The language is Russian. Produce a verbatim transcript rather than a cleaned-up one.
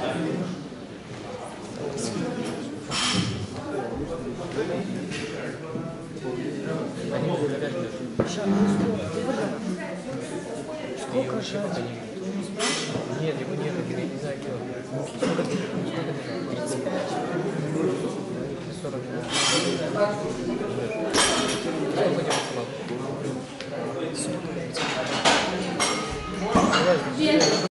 Сколько же? Нет, его нет, я не знаю, где он. Сколько ты? тридцать пять. сорок.